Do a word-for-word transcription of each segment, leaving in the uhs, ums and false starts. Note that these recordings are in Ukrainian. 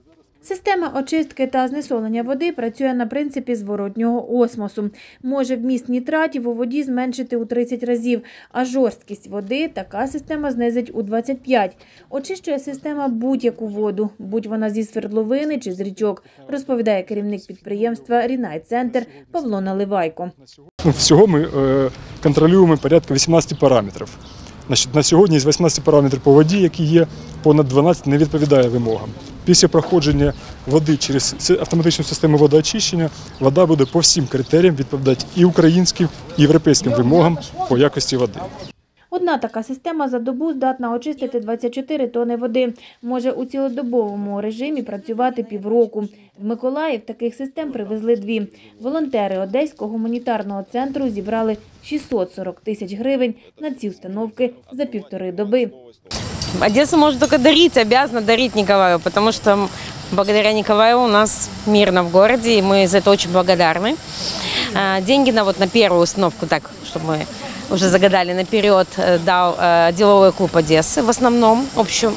Система очистки та знесолення води працює на принципі зворотнього осмосу. Може вміст нітратів у воді зменшити у тридцять разів, а жорсткість води така система знизить у двадцять п'ять. Очищує система будь-яку воду, будь вона зі свердловини чи з річок, розповідає керівник підприємства «Рінай-центр» Павло Наливайко. Всього ми контролюємо порядка вісімнадцяти параметрів. На сьогодні з вісімнадцяти параметрів по воді, які є, понад дванадцять не відповідає вимогам. Після проходження води через автоматичну систему водоочищення вода буде по всім критеріям відповідати і українським, і європейським вимогам по якості води. Одна така система за добу здатна очистити двадцять чотири тонни води. Може у цілодобовому режимі працювати півроку. В Миколаїв таких систем привезли дві. Волонтери Одеського гуманітарного центру зібрали шістсот сорок тисяч гривень на ці установки за півтори доби. Одесса может только дарить, обязана дарить Николаеву, потому что благодаря Николаеву у нас мирно в городе, и мы за это очень благодарны. Деньги на, вот, на первую установку, так, чтобы мы уже загадали наперед, дал деловой клуб Одессы, в основном общую,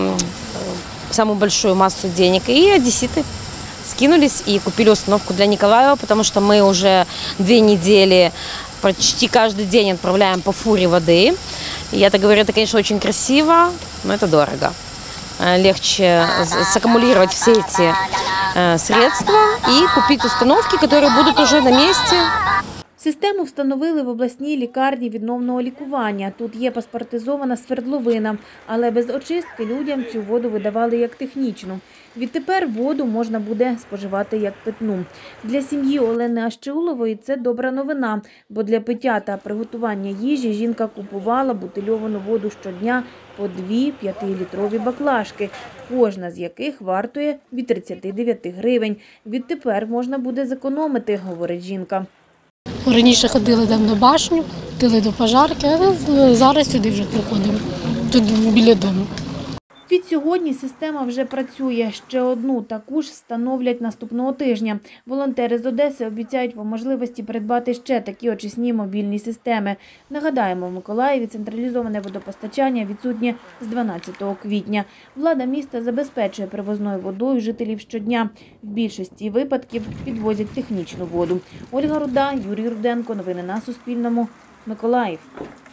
самую большую массу денег, и одесситы скинулись и купили установку для Николаева, потому что мы уже две недели почти каждый день отправляем по фуре воды. И я так говорю, это, конечно, очень красиво, но это дорого. Легче саккумулировать все эти средства и купить установки, которые будут уже на месте. Систему встановили в обласній лікарні відновного лікування. Тут є паспортизована свердловина, але без очистки людям цю воду видавали як технічну. Відтепер воду можна буде споживати як питну. Для сім'ї Олени Ащеулової це добра новина, бо для пиття та приготування їжі жінка купувала бутильовану воду щодня по дві п'ятилітрові баклажки, кожна з яких вартує від тридцяти дев'яти гривень. Відтепер можна буде зекономити, говорить жінка. Раніше ходили там на башню, ходили до пожарки, а зараз сюди вже приходимо, тут біля дому. Відсьогодні система вже працює. Ще одну таку ж встановлять наступного тижня. Волонтери з Одеси обіцяють по можливості придбати ще такі очисні мобільні системи. Нагадаємо, в Миколаєві централізоване водопостачання відсутнє з дванадцятого квітня. Влада міста забезпечує привозною водою жителів щодня. В більшості випадків підвозять технічну воду. Ольга Руда, Юрій Руденко. Новини на Суспільному. Миколаїв.